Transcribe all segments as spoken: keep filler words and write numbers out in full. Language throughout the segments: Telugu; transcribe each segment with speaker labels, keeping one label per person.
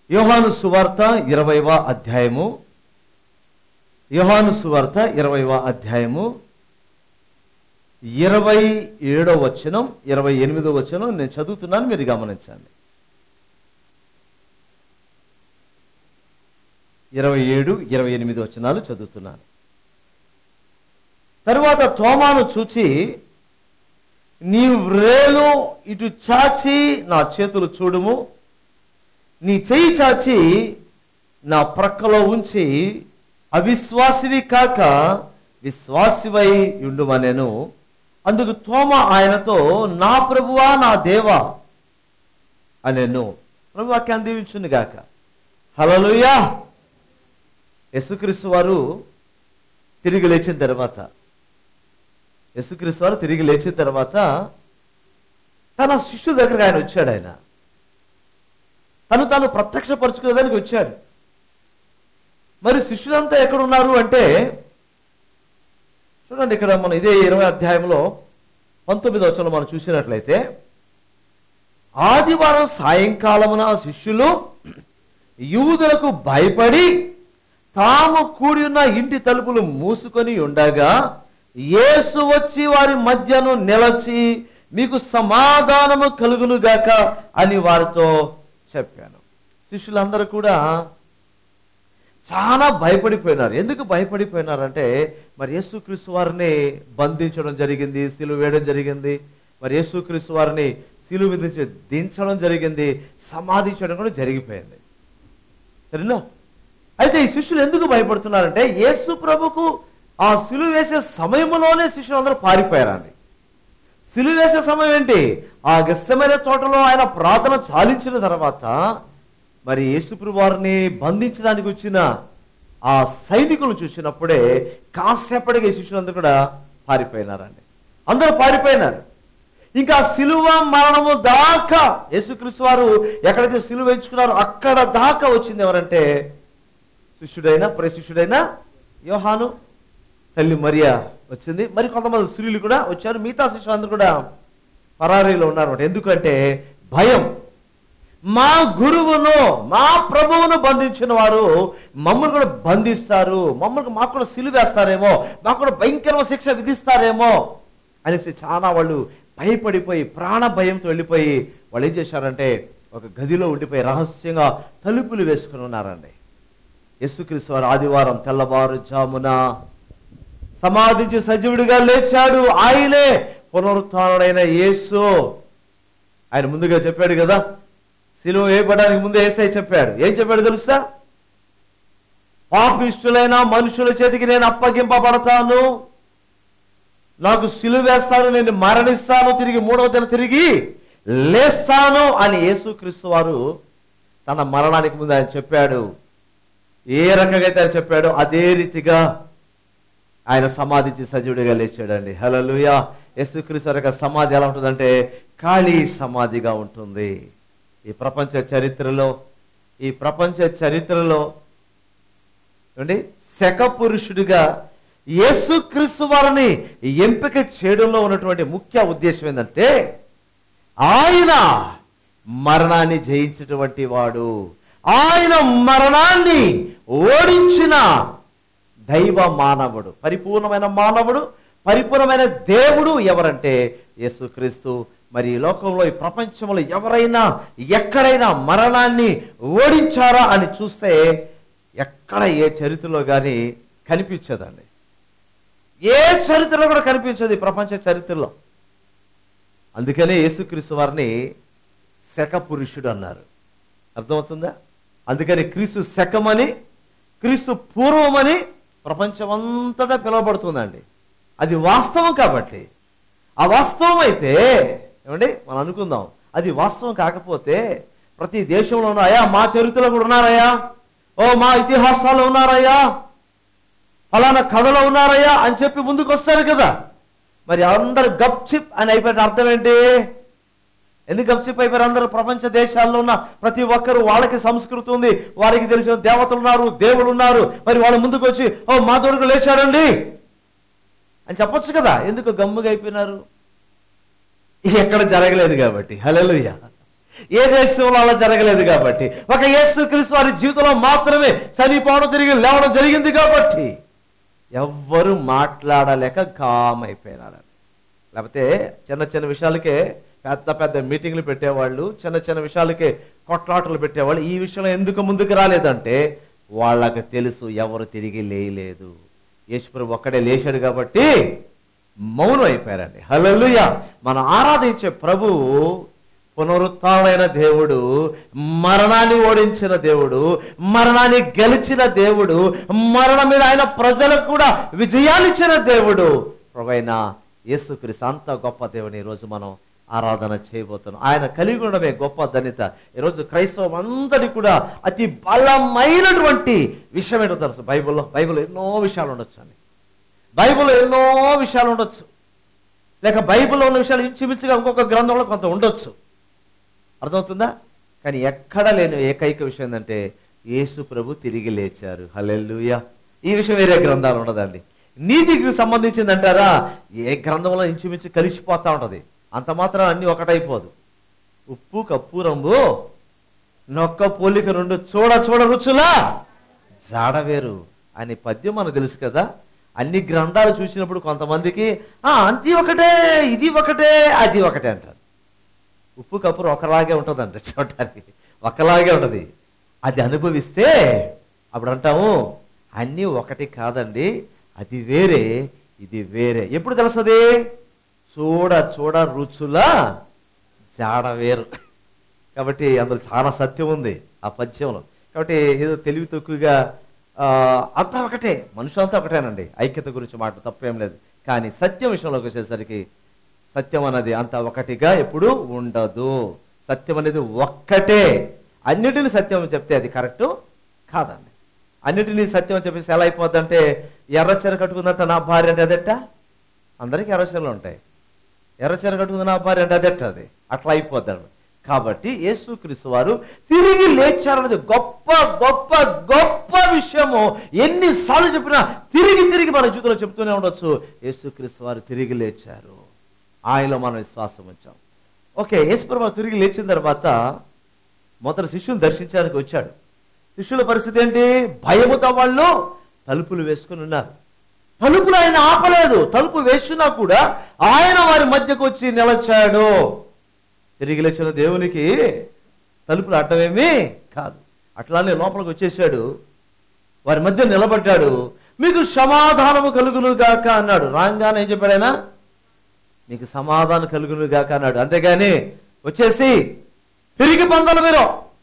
Speaker 1: యోహాను సువార్త ఇరవైవ అధ్యాయము యోహాను సువార్త ఇరవైవ అధ్యాయము ఇరవై ఏడో వచనం ఇరవై ఎనిమిదో వచనం నేను చదువుతున్నాను, మీరు గమనించండి. ఇరవై ఏడు ఇరవై ఎనిమిది వచనాలు చదువుతున్నాను. తరువాత తోమాను చూచి, నీ వ్రేలు ఇటు చాచి నా చేతులు చూడుము, నీ చెయ్యి చాచి నా ప్రక్కలో ఉంచి అవిశ్వాసివి కాక విశ్వాసివై ఉండుమనెను. అందుకు తోమ ఆయనతో, నా ప్రభువా నా దేవా అనెను. ప్రభు వాక్యాన్ని దీవించును గాక. హల్లెలూయా. యేసుక్రీస్తు వారు తిరిగి లేచిన తర్వాత యేసుక్రీస్తు వారు తిరిగి లేచిన తర్వాత తన శిష్యుల దగ్గరకు ఆయన వచ్చాడు. ఆయన తను తాను ప్రత్యక్షపరుచుకునేదానికి వచ్చాడు. మరి శిష్యులంతా ఎక్కడున్నారు అంటే, చూడండి, ఇక్కడ మనం ఇదే ఇరవై అధ్యాయంలో పంతొమ్మిది వచనంలో మనం చూసినట్లయితే, ఆదివారం సాయంకాలమున శిష్యులు యూదులకు భయపడి తాము కూడి ఉన్న ఇంటి తలుపులు మూసుకొని ఉండగా యేసు వచ్చి వారి మధ్యను నిలచి, మీకు సమాధానము కలుగును గాక అని వారితో చెప్పాను. శిష్యులందరూ కూడా చాలా భయపడిపోయినారు. ఎందుకు భయపడిపోయినారంటే, మరి యేసుక్రీస్తు వారిని బంధించడం జరిగింది, సిలువ వేయడం జరిగింది. మరి యేసుక్రీస్తు వారిని సిలువ విధించి దించడం జరిగింది, సమాధి చేయడం కూడా జరిగిపోయింది. సరేనా? అయితే ఈ శిష్యులు ఎందుకు భయపడుతున్నారంటే, యేసు ప్రభుకు ఆ సిలువ వేసే సమయంలోనే శిష్యులు అందరూ పారిపోయారండి. సిలువ వేసే సమయం ఏంటి? ఆ గెత్సెమనే తోటలో ఆయన ప్రార్థన చాలించిన తర్వాత మరి యేసుప్రభు వారిని బంధించడానికి వచ్చిన ఆ సైనికులు చూసినప్పుడే కాసేపటిగా శిష్యులందరూ కూడా పారిపోయినారండి. అందరూ పారిపోయినారు. ఇంకా సిలువ మరణము దాకా యేసుక్రీస్తు వారు ఎక్కడైతే సిలువ ఎంచుకున్నారో అక్కడ దాకా వచ్చింది ఎవరంటే, శిష్యుడైనా ప్రశిష్యుడైనా యోహాను, తల్లి మరియా వచ్చింది. మరి కొంతమంది స్త్రీలు కూడా వచ్చారు. మిగతా శిష్యులందరూ కూడా పరారీలో ఉన్నారు. ఎందుకంటే భయం. మా గురువును, మా ప్రభువును బంధించిన వారు మమ్మల్ని కూడా బంధిస్తారు, మమ్మల్ని మాకు కూడా సిలువ వేస్తారేమో, మాకు కూడా భయంకరమైన శిక్ష విధిస్తారేమో అనేసి చాలా వాళ్ళు భయపడిపోయి ప్రాణ భయంతో వెళ్ళిపోయి వాళ్ళు ఏం చేశారంటే, ఒక గదిలో ఉండిపోయి రహస్యంగా తలుపులు వేసుకుని ఉన్నారండి. యేసుక్రీస్తు వారు ఆదివారం తెల్లవారుజామున సమాధించి సజీవుడిగా లేచాడు. ఆయనే పునరుత్థానుడైన యేసు. ఆయన ముందుగా చెప్పాడు కదా, సిలువ వేయబడడానికి ముందే యేసయ్య చెప్పాడు. ఏం చెప్పాడు తెలుసా? పాపిష్టులైన మనుషుల చేతికి నేను అప్పగింపబడతాను, నాకు సిలువ వేస్తాను, నేను మరణిస్తాను, తిరిగి మూడవ దిన తిరిగి లేస్తాను అని యేసుక్రీస్తు వారు తన మరణానికి ముందు ఆయన చెప్పాడు. ఏ రకంగా అయితే ఆయన చెప్పాడో అదే రీతిగా ఆయన సమాధించి సజీవుడిగా లేచాడండి. హల్లెలూయా. యేసుక్రీస్తు యొక్క సమాధి ఎలా ఉంటుందంటే ఖాళీ సమాధిగా ఉంటుంది. ఈ ప్రపంచ చరిత్రలో ఈ ప్రపంచ చరిత్రలో ఏమండి శక పురుషుడిగా యేసుక్రీస్తు వారిని ఎంపిక చేయడంలో ఉన్నటువంటి ముఖ్య ఉద్దేశం ఏంటంటే, ఆయన మరణాన్ని జయించినటువంటి వాడు, ఆయన మరణాన్ని ఓడించిన దైవ మానవుడు, పరిపూర్ణమైన మానవుడు, పరిపూర్ణమైన దేవుడు ఎవరంటే యేసుక్రీస్తు. మరి ఈ లోకంలో, ఈ ప్రపంచంలో ఎవరైనా ఎక్కడైనా మరణాన్ని ఓడించారా అని చూస్తే ఎక్కడ ఏ చరిత్రలో కానీ కనిపించదండి. ఏ చరిత్రలో కూడా కనిపించదు ఈ ప్రపంచ చరిత్రలో. అందుకనే యేసుక్రీస్తు వారిని శక పురుషుడు అన్నారు. అర్థమవుతుందా? అందుకని క్రీస్తు శకమని, క్రీస్తు పూర్వమని ప్రపంచమంతటా పిలువబడుతుందండి. అది వాస్తవం. కాబట్టి ఆ వాస్తవం అయితే ఏమండి మనం అనుకుందాం, అది వాస్తవం కాకపోతే ప్రతి దేశంలో ఉన్నాయా, మా చరిత్రలో కూడా ఉన్నారయ్యా, ఓ మా ఇతిహాసాల్లో ఉన్నారయ్యా, ఫలానా కథలో ఉన్నారయ్యా అని చెప్పి ముందుకు వస్తారు కదా. మరి అందరు గప్చిప్ అని అయిపోయిన అర్థం ఏంటి? ఎందుకు గప్చిప్ అయిపోయారు? అందరూ ప్రపంచ దేశాల్లో ఉన్న ప్రతి ఒక్కరు, వాళ్ళకి సంస్కృతి ఉంది, వారికి తెలిసిన దేవతలు ఉన్నారు, దేవుడు ఉన్నారు. మరి వాళ్ళు ముందుకు వచ్చి ఓ మా దొరకు లేచాడండి అని చెప్పొచ్చు కదా. ఎందుకు గమ్ముగా అయిపోయినారు? ఎక్కడ జరగలేదు కాబట్టి. హల్లెలూయా. ఏ దేశంలో అలా జరగలేదు కాబట్టి, ఒక యేసుక్రీస్తు వారి జీవితంలో మాత్రమే చనిపోవడం తిరిగి లేవడం జరిగింది కాబట్టి ఎవ్వరు మాట్లాడలేక కామైపోయినారు. లేకపోతే చిన్న చిన్న విషయాలకే పెద్ద పెద్ద మీటింగ్లు పెట్టేవాళ్ళు, చిన్న చిన్న విషయాలకే కొట్లాటలు పెట్టేవాళ్ళు. ఈ విషయంలో ఎందుకు ముందుకు రాలేదంటే వాళ్ళకి తెలుసు ఎవరు తిరిగి లేయలేదు, యేసుప్రభు ఒక్కడే లేచాడు కాబట్టి మౌనం అయిపోయారండి. హల్లెలూయా. మనం ఆరాధించే ప్రభువు పునరుత్థానమైన దేవుడు, మరణాన్ని ఓడించిన దేవుడు, మరణాన్ని గెలిచిన దేవుడు, మరణం మీద ఆయన ప్రజలకు కూడా విజయాన్ని ఇచ్చిన దేవుడు ప్రభువైన యేసుక్రీస్తు. అంత గొప్ప దేవుని ఈరోజు మనం ఆరాధన చేయబోతున్నాం. ఆయన కలిగి ఉండడమే గొప్ప ధన్యత. ఈరోజు క్రైస్తవం అందరికీ కూడా అతి బలమైనటువంటి విషయం ఏంటో తెలుసు. బైబిల్లో బైబిల్లో ఎన్నో విషయాలు ఉండొచ్చు అండి. బైబిల్లో ఎన్నో విషయాలు ఉండొచ్చు, లేక బైబిల్లో ఉన్న విషయాలు ఇంచుమించుగా ఇంకొక గ్రంథంలో కొంత ఉండొచ్చు. అర్థమవుతుందా? కానీ ఎక్కడ లేని ఏకైక విషయం ఏంటంటే యేసు ప్రభు తిరిగి లేచారు. హల్లెలూయా. ఈ విషయం వేరే గ్రంథాలు ఉండదండి. నీతికి సంబంధించింది అంటారా, ఏ గ్రంథంలో ఇంచుమించు కలిసిపోతా ఉంటది. అంత మాత్రం అన్ని ఒకటైపోదు. ఉప్పు కప్పు రంబు నొక్క పోలిక రెండు చూడ చూడ రుచులా జాడవేరు అని పద్యం మనకు తెలుసు కదా. అన్ని గ్రంథాలు చూసినప్పుడు కొంతమందికి ఆ అంతి ఒకటే, ఇది ఒకటే, అది ఒకటే అంటారు. ఉప్పు కప్పు ఒకలాగే ఉంటుందంట, చూడటానికి ఒకలాగే ఉంటది. అది అనుభవిస్తే అప్పుడు అంటాము అన్నీ ఒకటి కాదండి, అది వేరే, ఇది వేరే. ఎప్పుడు తెలుస్తుంది? చూడ చూడ రుచుల జాడ వేరు. కాబట్టి అందులో చాలా సత్యం ఉంది ఆ పద్యంలో. కాబట్టి ఏదో తెలివి తక్కువగా అంతా ఒకటే, మనుషులంతా ఒకటేనండి, ఐక్యత గురించి మాట తప్పేం లేదు. కానీ సత్యం విషయంలోకి వచ్చేసరికి సత్యం అన్నది అంత ఒకటిగా ఎప్పుడు ఉండదు. సత్యం అనేది ఒక్కటే. అన్నిటిని సత్యం చెప్తే అది కరెక్ట్ కాదండి. అన్నిటినీ సత్యం చెప్పేసి ఎలా అయిపోద్ది అంటే, ఎర్రచీర కట్టుకుందంట నా భార్య అంటే అదెట్ట, అందరికీ ఎర్రచీరలు ఉంటాయి, ఎర్రచీర కట్టుకుంది నా భార్య అంటే అదెట్ట, అది అట్లా అయిపోద్దండి. కాబట్టి యేసుక్రీస్తు వారు తిరిగి లేచారన్నది గొప్ప గొప్ప గొప్ప విషయము. ఎన్నిసార్లు చెప్పినా తిరిగి తిరిగి మన జీవితంలో చెప్తూనే ఉండొచ్చు. యేసుక్రీస్తు వారు తిరిగి లేచారు, ఆయనలో మనం విశ్వాసం ఉంచాం. ఓకే, యేసుప్రభు తిరిగి లేచిన తర్వాత మొదట శిష్యుని దర్శించడానికి వచ్చాడు. శిష్యుల పరిస్థితి ఏంటి? భయముతో వాళ్ళు తలుపులు వేసుకుని ఉన్నారు. తలుపులు ఆయన ఆపలేదు. తలుపు వేసినా కూడా ఆయన వారి మధ్యకు వచ్చి నిలచాడు. తిరిగి లేచిన దేవునికి తలుపులు అడ్డమేమీ కాదు. అట్లానే లోపలికి వచ్చేసాడు, వారి మధ్య నిలబడ్డాడు. మీకు సమాధానము కలుగును గాక అన్నాడు. రాంగానే ఏం చెప్పాడు ఆయన? మీకు సమాధానం కలుగును గాక అన్నాడు. అంతేగాని వచ్చేసి తిరిగి పొందాలి, మీరు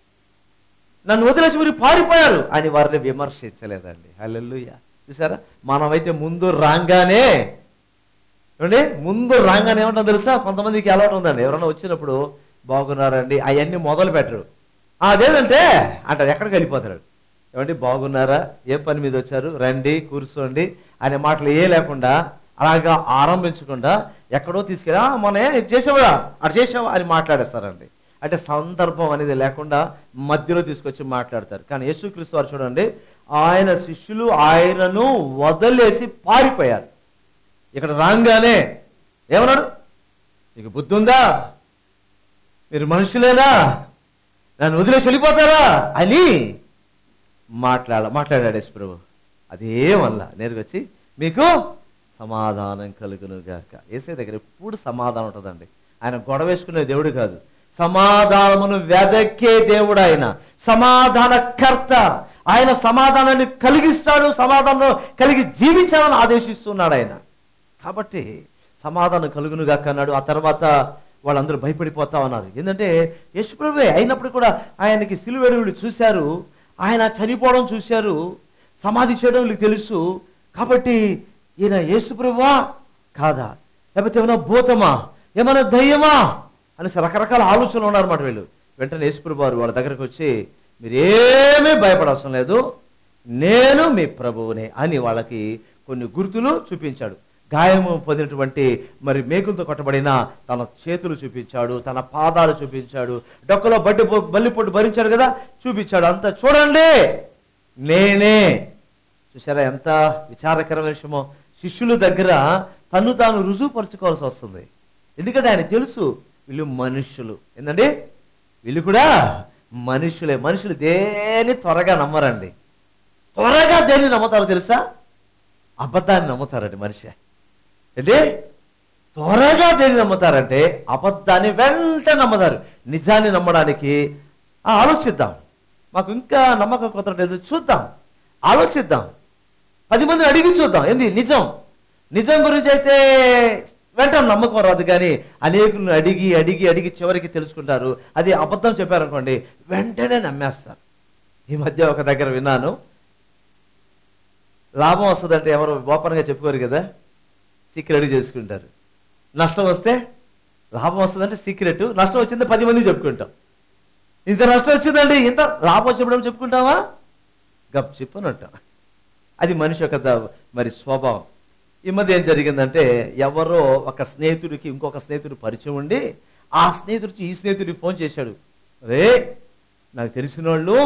Speaker 1: నన్ను వదిలేసి మీరు పారిపోయారు అని వారిని విమర్శించలేదండి. హల్లెలూయా. చూసారా? మనమైతే ముందు రాగానే ఏమండి, ముందు రాగానే ఏమంటాం తెలుసా? కొంతమందికి అలవాటు ఉందండి, ఎవరైనా వచ్చినప్పుడు బాగున్నారండి అవన్నీ మొదలు పెట్టరు. అదేదంటే అంటారు, ఎక్కడికి వెళ్ళిపోతారు. ఏమండి బాగున్నారా, ఏ పని మీద వచ్చారు, రండి కూర్చోండి అనే మాటలు ఏ లేకుండా అలాగా ఆరంభించకుండా ఎక్కడో తీసుకెళ్ళి మొన్న చేసావా అటు చేసావా అని మాట్లాడేస్తారండి. అంటే సందర్భం అనేది లేకుండా మధ్యలో తీసుకొచ్చి మాట్లాడతారు. కానీ యేసుక్రీస్తు వారు చూడండి, ఆయన శిష్యులు ఆయనను వదిలేసి పారిపోయారు. ఇక్కడ రాగానే ఏమన్నాడు? మీకు బుద్ధి ఉందా, మీరు మనుషులేనా, నన్ను వదిలేసి వెళ్ళిపోతారా అని మాట్లాడ మాట్లాడాడు యేసు ప్రభు. అదేమల్లా నేరుగా వచ్చి మీకు సమాధానం కలుగును గాక. యేసయ్య దగ్గర ఎప్పుడు సమాధానం ఉంటుందండి. ఆయన గొడవ వేసుకునే దేవుడు కాదు, సమాధానమును వెదకే దేవుడు ఆయన, సమాధానకర్త. ఆయన సమాధానాన్ని కలిగిస్తాడు, సమాధానం కలిగి జీవించాలని ఆదేశిస్తున్నాడు ఆయన. కాబట్టి సమాధానం కలుగును గాక అన్నాడు. ఆ తర్వాత వాళ్ళందరూ భయపడిపోతా ఉన్నారు. ఏంటంటే యేసుప్రభువే అయినప్పుడు కూడా ఆయనకి సిలువేడుగులు చూశారు, ఆయన చనిపోవడం చూశారు, సమాధి చేయడం వీళ్ళకి తెలుసు. కాబట్టి ఈయన యేసుప్రభువా కాదా, లేకపోతే ఏమైనా భూతమా, ఏమైనా దయ్యమా అనేసి రకరకాల ఆలోచనలు ఉన్నారన్నమాట వీళ్ళు. వెంటనే యేసుప్రభు వారు వాళ్ళ దగ్గరకు వచ్చి మీరేమీ భయపడవసరం లేదు, నేను మీ ప్రభువునే అని వాళ్ళకి కొన్ని గుర్తులు చూపించాడు. గాయము పొందినటువంటి మరి మేకులతో కొట్టబడిన తన చేతులు చూపించాడు, తన పాదాలు చూపించాడు, డొక్కలో బడ్డి బల్లి పొట్టు భరించాడు కదా చూపించాడు. అంతా చూడండి నేనే. చూసారా ఎంత విచారకరమైన విషయమో. శిష్యుల దగ్గర తను తాను రుజువుపరచుకోవాల్సి వస్తుంది. ఎందుకంటే ఆయన తెలుసు వీళ్ళు మనుషులు. ఏంటండి వీళ్ళు కూడా మనుషులే. మనుషులు దేని త్వరగా నమ్మరండి. త్వరగా దేన్ని నమ్ముతారో తెలుసా? అబద్ధాన్ని నమ్ముతారండి మనిషి. అంటే త్వరగా దేన్ని నమ్ముతారంటే అబద్ధాన్ని వెంటనే నమ్ముతారు. నిజాన్ని నమ్మడానికి ఆలోచిద్దాం, మాకు ఇంకా నమ్మకం కుదరలేదు, చూద్దాం, ఆలోచిద్దాం, పది మందిని అడిగి చూద్దాం. ఏంది నిజం? నిజం గురించి అయితే వెంటనే నమ్మకం రాదు, కానీ అనేకులను అడిగి అడిగి అడిగి చివరికి తెలుసుకుంటారు. అది అబద్ధం చెప్పారనుకోండి వెంటనే నమ్మేస్తారు. ఈ మధ్య ఒక దగ్గర విన్నాను, లాభం వస్తుందంటే ఎవరు ఓపెన్గా చెప్పుకోరు కదా, సీక్రెట్ చేసుకుంటారు. నష్టం వస్తే లాభం వస్తుందంటే సీక్రెట్, నష్టం వచ్చింది పది మంది చెప్పుకుంటాం. ఇంత నష్టం వచ్చిందండి, ఇంత లాభం వచ్చినప్పుడు చెప్పుకుంటావా? గప్ చెప్పని అంటాం. అది మనిషి యొక్క మరి స్వభావం. ఈ మధ్య ఏం జరిగిందంటే, ఎవరో ఒక స్నేహితుడికి ఇంకొక స్నేహితుడు పరిచయం ఉండి ఆ స్నేహితుడికి ఈ స్నేహితుడికి ఫోన్ చేశాడు. రే, నాకు తెలిసిన వాళ్ళు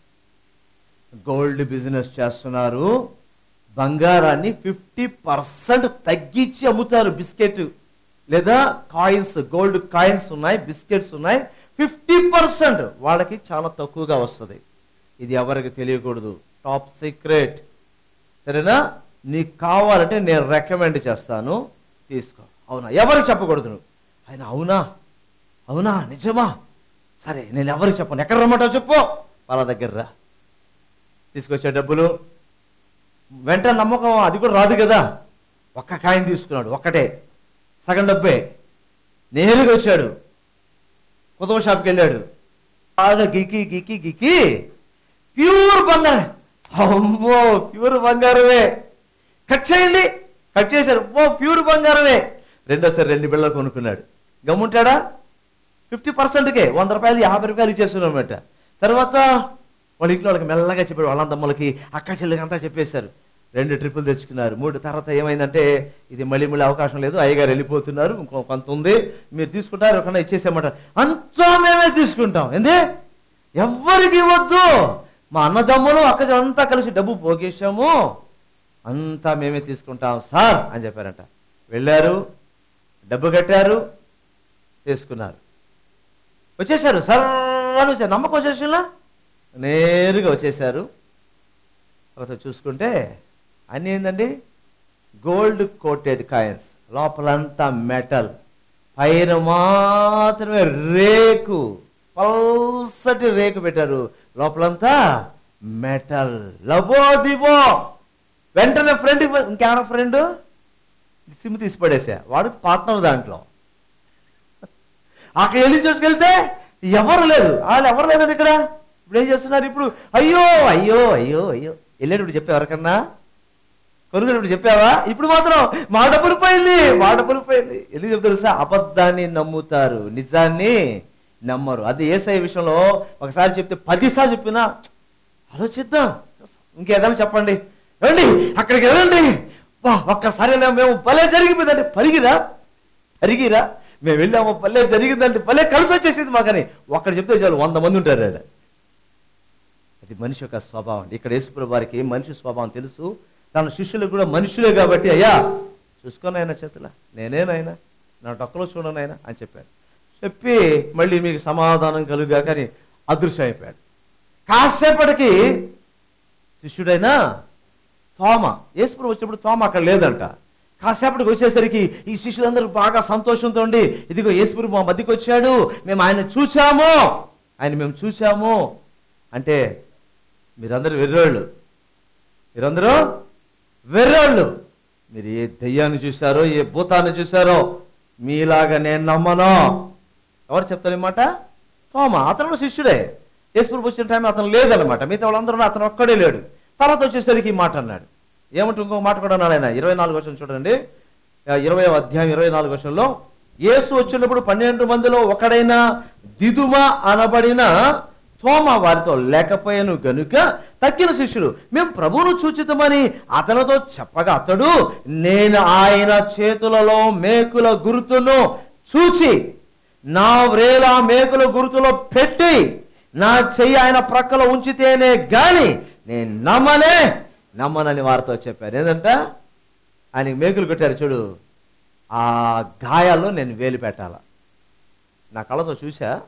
Speaker 1: గోల్డ్ బిజినెస్ చేస్తున్నారు, బంగారాన్ని ఫిఫ్టీ పర్సెంట్ తగ్గించి అమ్ముతారు. బిస్కెట్ లేదా కాయిన్స్, గోల్డ్ కాయిన్స్ ఉన్నాయి, బిస్కెట్స్ ఉన్నాయి, ఫిఫ్టీ పర్సెంట్ వాళ్ళకి చాలా తక్కువగా వస్తుంది. ఇది ఎవరికి తెలియకూడదు, టాప్ సీక్రెట్, సరేనా? నీకు కావాలంటే నేను రికమెండ్ చేస్తాను, తీసుకో. అవునా? ఎవరికి చెప్పకూడదు నువ్వు. ఆయన అవునా అవునా నిజమా? సరే నేను ఎవరికి చెప్పను, ఎక్కడ రమ్మంటావు చెప్పు, వాళ్ళ దగ్గర రా. తీసుకొచ్చే డబ్బులు వెంటనే నమ్మకం అది కూడా రాదు కదా. ఒక్క కాయిన్ తీసుకున్నాడు, ఒక్కటే, సగం డబ్బే. నేరుగా వచ్చాడు, కుదవ షాప్కి వెళ్ళాడు, బాగా గికి గికి గికి ప్యూర్ బంగారం. అమ్మో ప్యూర్ బంగారమే, కట్ చేయండి, కట్ చేశారు, ఓ ప్యూర్ బంగారమే. రెండోసారి రెండు బిళ్ళలు కొనుక్కున్నాడు. గమ్ముంటాడా? ఫిఫ్టీ పర్సెంట్కే వంద రూపాయలు యాభై రూపాయలు ఇచ్చేస్తున్నామట. తర్వాత వాళ్ళ ఇంట్లో వాళ్ళకి మెల్లగా చెప్పాడు, వాళ్ళ తమ్ములకి అక్క చెల్లికి అంతా చెప్పేశారు. రెండు ట్రిప్పులు తెచ్చుకున్నారు. మూడు తర్వాత ఏమైందంటే, ఇది మళ్ళీ మళ్ళీ అవకాశం లేదు, అయ్యగారు వెళ్ళిపోతున్నారు, ఇంకో కొంత ఉంది, మీరు తీసుకుంటారు, ఒకన్నా ఇచ్చేసామంట. అంతా మేమే తీసుకుంటాం. ఏంది? ఎవ్వరికి ఇవ్వద్దు, మా అన్నదమ్ములు అక్క అంతా కలిసి డబ్బు పోగేశాము, అంతా మేమే తీసుకుంటాం సార్ అని చెప్పారంట. వెళ్ళారు, డబ్బు కట్టారు, తీసుకున్నారు, వచ్చేసారు. సర్వాలు వచ్చారు, నమ్మకం వచ్చేసిలా నేరుగా వచ్చేసారు. తర్వాత చూసుకుంటే అన్నీ ఏందండి, గోల్డ్ కోటెడ్ కాయిన్స్, లోపలంతా మెటల్, పైన మాత్రమే రేకు, పల్సటి రేకు పెట్టారు, లోపలంతా మెటల్. లబో దిబో. వెంటనే ఫ్రెండ్, ఇంకేమైనా ఫ్రెండ్ సిమ్ తీసి పడేసా, వాడు పార్ట్నర్ దాంట్లో. అక్కడ వెళ్ళి చూసుకెళ్తే ఎవరు లేదు, వాళ్ళు ఎవరు లేదండి ఇక్కడ. ఇప్పుడు ఏం చేస్తున్నారు? ఇప్పుడు అయ్యో అయ్యో అయ్యో అయ్యో వెళ్ళేటప్పుడు చెప్పావు, ఎవరికన్నా కొనుగోలు చెప్పావా? ఇప్పుడు మాత్రం మా డబ్బులు పోయింది, మా డబ్బులు పోయింది. ఎందుకు చెప్తారు తెలుసా? అబద్ధాన్ని నమ్ముతారు, నిజాన్ని నమ్మరు. అది యేసయ్య విషయంలో ఒకసారి చెప్తే పదిసార్లు చెప్పినా ఆలోచిద్దాం, ఇంకేదైనా చెప్పండి, రండి అక్కడికి వెళ్ళండి, ఒక్కసారి మేము భలే జరిగిపోయిందంటే పరిగిరా పరిగిరా మేము వెళ్ళాము, భలే జరిగిందంటే భలే కలిసి వచ్చేసింది మాకని ఒక్కడ చెప్తే చాలు వంద మంది ఉంటారు. అది మనిషి యొక్క స్వభావం. ఇక్కడ యేసుప్రభు వారికి మనిషి స్వభావం తెలుసు, తన శిష్యులకు కూడా మనుషులే కాబట్టి, అయ్యా చూసుకొని ఆయన చేతుల నేనేనైనా నా డొక్కలో చూడనైనా అని చెప్పాడు. చెప్పి మళ్ళీ మీకు సమాధానం కలుగా కానీ అదృశ్యం అయిపోయాడు. కాసేపటికి శిష్యుడైనా తోమ, యేసుప్రభు వచ్చినప్పుడు తోమ అక్కడ లేదంట. కాసేపటికి వచ్చేసరికి ఈ శిష్యులందరూ బాగా సంతోషంతో ఉండి, ఇదిగో యేసుప్రభు మా మధ్యకి వచ్చాడు, మేము ఆయన చూచాము, ఆయన మేము చూచాము అంటే, మీరందరూ వెర్రోళ్ళు, మీరందరూ వెర్రోళ్ళు, మీరు ఏ దెయ్యాన్ని చూశారో ఏ భూతాన్ని చూశారో మీలాగా నేను నమ్మను. ఎవరు చెప్తారు ఈ మాట? తోమ. అతను శిష్యుడే, యేసుప్రభు వచ్చిన టైం అతను లేదనమాట, మిగతా వాళ్ళందరూ అతను ఒక్కడే లేడు. తర్వాత వచ్చేసరికి ఈ మాట అన్నాడు. ఏమంటే ఇంకొక మాట కూడా అన్నాడు ఆయన. ఇరవై నాలుగు వర్షం చూడండి, ఇరవై అధ్యాయం ఇరవై నాలుగు వర్షంలో, యేసు వచ్చినప్పుడు పన్నెండు మందిలో ఒకడైన దిదుమ అనబడిన తోమ వారితో లేకపోయాను గనుక తక్కిన శిష్యులు మేము ప్రభువును చూచితమని అతనితో చెప్పగా, అతడు నేను ఆయన చేతులలో మేకుల గుర్తును చూచి నా వ్రేల మేకుల గుర్తులో పెట్టి నా చెయ్యి ఆయన ప్రక్కలో ఉంచితేనే గాని నేను నమ్మనే నమ్మనని వారితో చెప్పారు. ఏంటంట? ఆయనకి మేకులు కొట్టారు చూడు, ఆ గాయాల్లో నేను వేలు పెట్టాల, నా కళ్ళతో చూసా,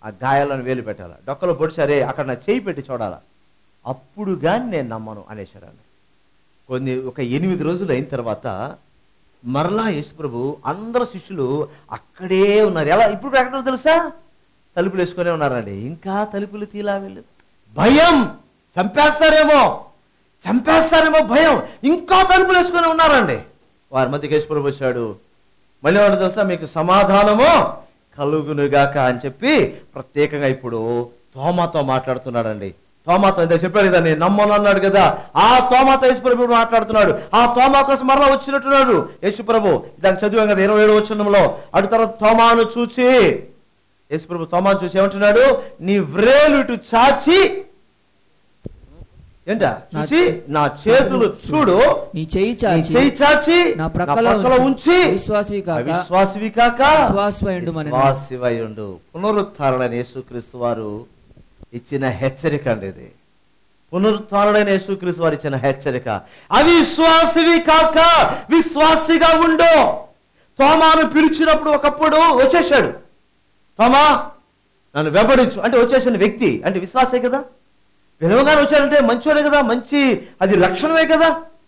Speaker 1: ఆ గాయాలను వేలు పెట్టాలా, డొక్కలో పొడిచారే అక్కడ నా చేయి పెట్టి చూడాలా, అప్పుడు కానీ నేను నమ్మను అనేసారు. కొన్ని ఒక ఎనిమిది రోజులు అయిన తర్వాత మరలా యేసుప్రభు అందరు శిష్యులు అక్కడే ఉన్నారు. ఎలా ఇప్పుడు ఎక్కడ తెలుసా? తలుపులు వేసుకునే ఉన్నారండి. ఇంకా తలుపులు తీలా వెళ్ళు, భయం, చంపేస్తారేమో చంపేస్తారేమో భయం, ఇంకా తలుపులు వేసుకొని ఉన్నారండి. వారి మధ్యకి యేసుప్రభు వచ్చాడు. మళ్ళీ వాడు తెలుసా, మీకు సమాధానము కలుగునుగాక అని చెప్పి ప్రత్యేకంగా ఇప్పుడు తోమాతో మాట్లాడుతున్నాడండి. తోమాతో ఇంత చెప్పాడు కదా, నేను నమ్మను అన్నాడు కదా, ఆ తోమాతో యేసుప్రభు మాట్లాడుతున్నాడు. ఆ తోమా కోసం మరలా వచ్చినట్టున్నాడు యేసుప్రభు. దానికి చదివాం కదా ఇరవై ఏడు వచనంలో. అటు తర్వాత తోమాను చూచి యేసుప్రభు తోమాను చూసి ఏమంటున్నాడు, నీ వ్రేలు ఇటు చాచి, ఏంటా చూచి, నా చేతులు చూడు,
Speaker 2: నీ చేయి చాచి
Speaker 1: చేయి చాచి
Speaker 2: నా ప్రక్కలో
Speaker 1: ఉంచి
Speaker 2: విశ్వాసివి కాక
Speaker 1: విశ్వాసివి కాక విశ్వాసివైయుండు. పునరుత్థానుడైన యేసుక్రీస్తు వారు ఇచ్చిన హెచ్చరిక అండి ఇది. పునరుత్థానుడైన యేసుక్రీస్తు వారు ఇచ్చిన హెచ్చరిక. అవిశ్వాసివి కాక విశ్వాసిగా ఉండు. తోమాను పిలిచినప్పుడు ఒకప్పుడు వచ్చేసాడు. తోమా నన్ను వెంబడించు అంటే వచ్చేసిన వ్యక్తి అంటే విశ్వాసే కదా. పిలవగానే వచ్చాడంటే మంచోడే కదా, మంచి అది లక్షణమే కదా.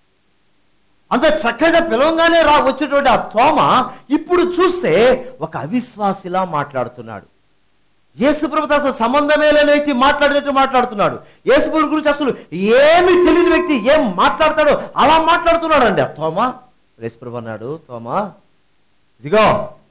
Speaker 1: అంత చక్కగా పిలవంగానే రా వచ్చేటువంటి ఆ తోమ ఇప్పుడు చూస్తే ఒక అవిశ్వాసిలా మాట్లాడుతున్నాడు. యేసుప్రభుతో అసలు సంబంధమే లేని వ్యక్తి మాట్లాడినట్టు మాట్లాడుతున్నాడు. యేసుప్రభు గురించి అసలు ఏమి తెలియని వ్యక్తి ఏం మాట్లాడతాడో అలా మాట్లాడుతున్నాడు అండి ఆ తోమ. యేసుప్రభు అన్నాడు, తోమా ఇదిగో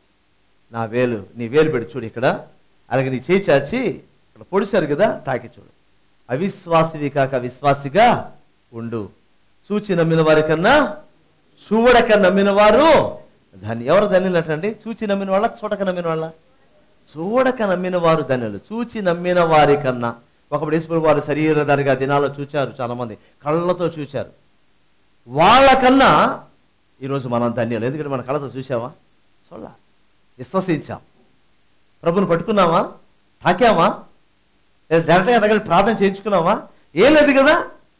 Speaker 1: నా వేలు, నీ వేలు పెట్టి చూడు ఇక్కడ, అలాగే నీ చేయి చాచి ఇక్కడ పొడిచారు కదా, తాకి చూడు. అవిశ్వాసివి కాక విశ్వాసిగా ఉండు. చూచి నమ్మిన వారి కన్నా చూడక నమ్మిన వారు ధన్యులు. ఎవరు ధన్యులటండి? చూచి నమ్మిన వాళ్ళ, చూడక నమ్మిన వాళ్ళ? చూడక నమ్మిన వారు ధన్యులు. చూచి నమ్మిన వారి కన్నా. ఒకప్పుడు యేసుప్రభు వారు శరీరధారిగా దినాల్లో చూచారు, చాలా మంది కళ్ళతో చూచారు. వాళ్ళకన్నా ఈరోజు మనం ధన్యులు. ఎందుకంటే మన కళ్ళతో చూసావా? చూడ, విశ్వసించాం, ప్రభుని పట్టుకున్నావా, తాకామా, డైరెక్ట్గా దగ్గర ప్రార్థన చేయించుకున్నావా? ఏం లేదు కదా.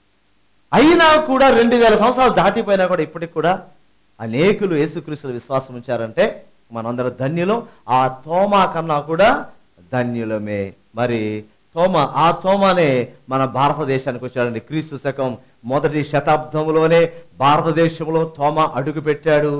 Speaker 1: అయినా కూడా రెండు వేల సంవత్సరాలు దాటిపోయినా కూడా ఇప్పటికి కూడా అనేకులు యేసుక్రీస్తులో విశ్వాసం ఉంచారంటే మనందరం ధన్యులం. ఆ తోమా కన్నా కూడా ధన్యులమే. మరి తోమ, ఆ తోమానే మన భారతదేశానికి వచ్చాడండి. క్రీస్తు శకం మొదటి శతాబ్దంలోనే భారతదేశంలో తోమ అడుగు పెట్టాడు.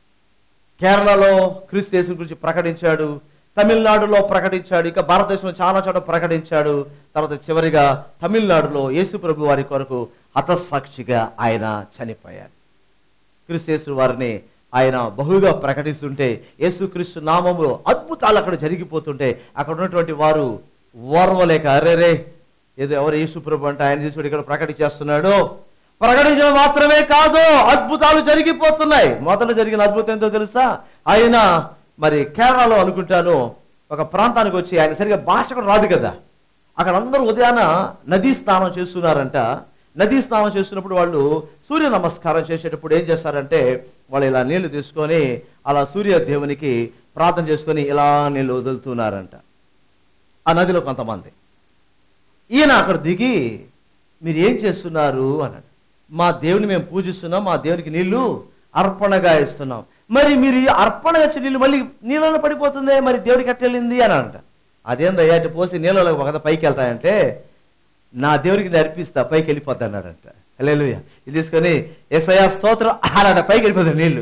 Speaker 1: కేరళలో క్రీస్తు యేసు గురించి ప్రకటించాడు, తమిళనాడులో ప్రకటించాడు, ఇక భారతదేశంలో చాలా చోట ప్రకటించాడు. తర్వాత చివరిగా తమిళనాడులో యేసు ప్రభు వారి కొరకు హతసాక్షిగా ఆయన చనిపోయాడు. క్రీస్తు యేసు వారిని ఆయన బహుగా ప్రకటిస్తుంటే, యేసుక్రీస్తు నామములో అద్భుతాలు అక్కడ జరిగిపోతుంటే అక్కడ ఉన్నటువంటి వారు ఓర్వలేక, అరేరే ఏదో ఎవరు యేసు ప్రభు అంటే ఆయన తీసుకుని ఇక్కడ ప్రకటించేస్తున్నాడు. ప్రకటించడం మాత్రమే కాదు, అద్భుతాలు జరిగిపోతున్నాయి. మొదట జరిగిన అద్భుతం ఏంటో తెలుసా? ఆయన మరి కేరళలో అనుకుంటాను ఒక ప్రాంతానికి వచ్చి, ఆయన సరిగా భాష కూడా రాదు కదా, అక్కడ అందరూ ఉదయాన నదీ స్నానం చేస్తున్నారంట. నదీ స్నానం చేస్తున్నప్పుడు వాళ్ళు సూర్య నమస్కారం చేసేటప్పుడు ఏం చేస్తారంటే, వాళ్ళు ఇలా నీళ్లు తీసుకొని అలా సూర్య దేవునికి ప్రార్థన చేసుకొని ఇలా నీళ్ళు వదులుతున్నారంట ఆ నదిలో కొంతమంది. ఈయన అక్కడ దిగి, మీరు ఏం చేస్తున్నారు అన్నాడు. మా దేవుని మేము పూజిస్తున్నాం, మా దేవునికి నీళ్లు అర్పణగా ఇస్తున్నాం. మరి మీరు అర్పణ వచ్చే నీళ్ళు మళ్ళీ నీళ్ళలో పడిపోతుంది, మరి దేవుడికి ఎట్టెళ్ళింది అని అంట. అదేందయ్యా అటు పోసి నీళ్ళలో ఒక పైకి వెళ్తాయంటే, నా దేవుడికి నేను అర్పిస్తా, పైకి వెళ్ళిపోతా అన్నాడంట. హల్లెలూయా. ఇది తీసుకొని యేసయ్యా స్తోత్రం అలాంటి పైకి వెళ్ళిపోతాడు నీళ్లు.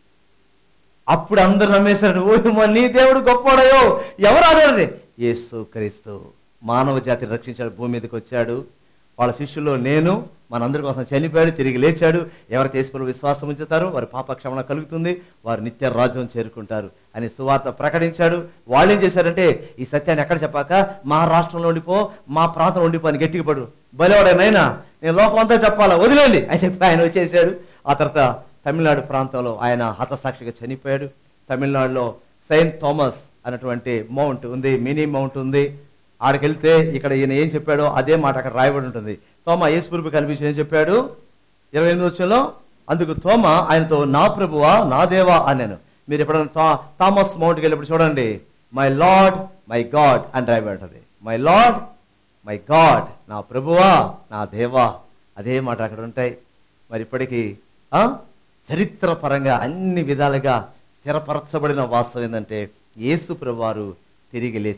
Speaker 1: అప్పుడు అందరూ నమ్మేశారు, ఓ నీ దేవుడు గొప్పవాడయో. ఎవరు ఆడారు? యేసు క్రీస్తు మానవ జాతిని రక్షించాడు, భూమి మీదకి వచ్చాడు. వాళ్ళ శిష్యుల్లో నేను, మనందరి కోసం చనిపోయాడు, తిరిగి లేచాడు. ఎవరైతే యేసులో విశ్వాసం ఉంచుతారో వారి పాప క్షమణ కలుగుతుంది, వారు నిత్య రాజ్యం చేరుకుంటారు అని సువార్త ప్రకటించాడు. వాళ్ళు ఏం చేశారంటే, ఈ సత్యాన్ని ఎక్కడ చెప్పాక మహారాష్ట్రంలో ఉండిపో, మా ప్రాంతంలో ఉండిపో అని గట్టిగా పడు, బలివాడనైనా నేను లోకం అంతా చెప్పాలా, వదిలేండి అని చెప్పి ఆయన వచ్చేసాడు. ఆ తర్వాత తమిళనాడు ప్రాంతంలో ఆయన హతసాక్షిగా చనిపోయాడు. తమిళనాడులో సెయింట్ థామస్ అనేటువంటి మౌంట్ ఉంది, మినీ మౌంట్ ఉంది. ఆడికి వెళ్తే ఇక్కడ ఈయన ఏం చెప్పాడో అదే మాట అక్కడ రాయబడి ఉంటుంది. తోమ యేసు ప్రభు కనిపించి ఏం చెప్పాడు? ఇరవై ఎనిమిది వచ్చంలో, అందుకు తోమ ఆయనతో, నా ప్రభువా నా దేవా అన్నాను. మీరు ఎప్పుడైనా థామస్ మౌంట్కి వెళ్ళినప్పుడు చూడండి, మై లార్డ్ మై గాడ్ అని రాయబడి ఉంటుంది. మై లార్డ్ మై గాడ్, నా ప్రభువా నా దేవా, అదే మాట అక్కడ ఉంటాయి. మరి ఇప్పటికీ చరిత్ర పరంగా అన్ని విధాలుగా స్థిరపరచబడిన వాస్తవం ఏంటంటే, యేసు ప్రభువారు తిరిగి లేచారు.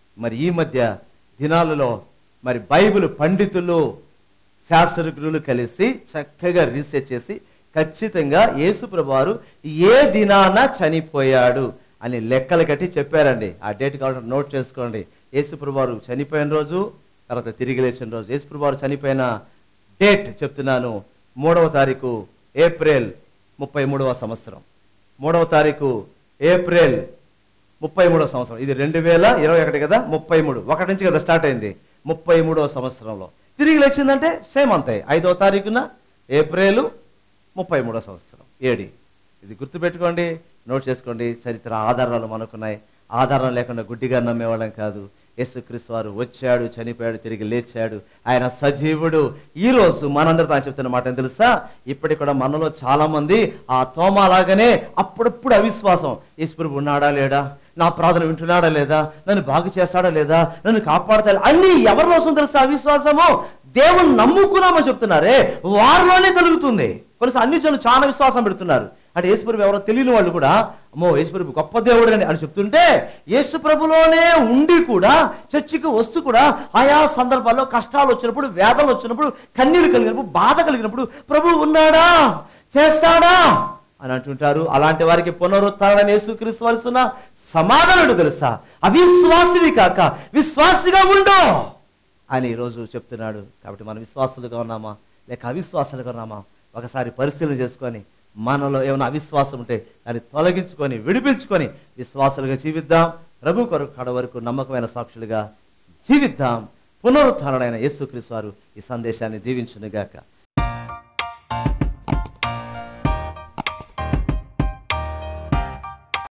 Speaker 1: మరి ఈ మధ్య దినాలలో మరి బైబిల్ పండితులు శాస్త్రజ్ఞులు కలిసి చక్కగా రీసెర్చ్ చేసి ఖచ్చితంగా యేసుప్రభు వారు ఏ దినాన చనిపోయాడు అని లెక్కలు కట్టి చెప్పారండి. ఆ డేట్ కావాలంటే నోట్ చేసుకోండి. యేసుప్రభు వారు చనిపోయిన రోజు, తర్వాత తిరిగి లేచిన రోజు. యేసుప్రభు వారు చనిపోయిన డేట్ చెప్తున్నాను, మూడవ తారీఖు ఏప్రిల్ ముప్పై మూడవ సంవత్సరం. మూడవ తారీఖు ఏప్రిల్ ముప్పై మూడవ సంవత్సరం. ఇది రెండు వేల ఇరవై ఒకటి కదా, ముప్పై మూడు ఒకటి నుంచి కదా స్టార్ట్ అయింది. ముప్పై మూడవ సంవత్సరంలో తిరిగి లేచిందంటే సేమ్ అంతే. ఐదవ తారీఖున ఏప్రిల్ ముప్పై మూడవ సంవత్సరం ఏడి. ఇది గుర్తుపెట్టుకోండి, నోట్ చేసుకోండి. చరిత్ర ఆధారాలు మనకున్నాయి. ఆధారం లేకుండా గుడ్డిగా నమ్మేవాళ్ళం కాదు. యేసుక్రీస్తు వారు వచ్చాడు, చనిపోయాడు, తిరిగి లేచాడు. ఆయన సజీవుడు. ఈ రోజు మనందరితో ఆయన చెప్తున్న మాట ఏం తెలుసా? ఇప్పటికి కూడా మనలో చాలా మంది ఆ తోమా లాగానే అప్పుడప్పుడు అవిశ్వాసం. యేసుప్రభు ఉన్నాడా లేడా, నా ప్రార్థన వింటున్నాడా లేదా, నన్ను బాగు చేస్తాడా లేదా, నన్ను కాపాడతా, అన్ని ఎవరి కోసం తెలుసా అవిశ్వాసము? దేవుని నమ్ముకున్నామని చెప్తున్నారే వారిలోనే కలుగుతుంది. కొన్నిసార్లు అన్ని జనులు చాలా విశ్వాసం పెడుతున్నారు. అంటే యేసుప్రభు ఎవరో తెలియని వాళ్ళు కూడా అమ్మో యేసుప్రభు గొప్ప దేవుడు అని అని చెప్తుంటే, యేసుప్రభులోనే ఉండి కూడా చర్చికి వస్తూ కూడా ఆయా సందర్భాల్లో కష్టాలు వచ్చినప్పుడు, వేదనలు వచ్చినప్పుడు, కన్నీళ్ళు కలిగినప్పుడు, బాధ కలిగినప్పుడు ప్రభు ఉన్నాడా, చేస్తాడా అని అంటుంటారు. అలాంటి వారికి పునరుత్థానం యేసుక్రీస్తు వరుసన సమాధానం తెలుసా? అవిశ్వాసివి కాక విశ్వాసిగా ఉండు అని ఈరోజు చెప్తున్నాడు. కాబట్టి మనం విశ్వాసులుగా ఉన్నామా లేక అవిశ్వాసాలుగా ఉన్నామా? ఒకసారి పరిశీలన చేసుకొని మనలో ఏమైనా అవిశ్వాసం ఉంటే దాన్ని తొలగించుకొని విడిపించుకొని విశ్వాసులుగా జీవిద్దాం. ప్రభు కొరకు కడ వరకు నమ్మకమైన సాక్షులుగా జీవిద్దాం. పునరుత్థానుడైన యేసుక్రీస్తు వారు ఈ సందేశాన్ని దీవించునుగాక.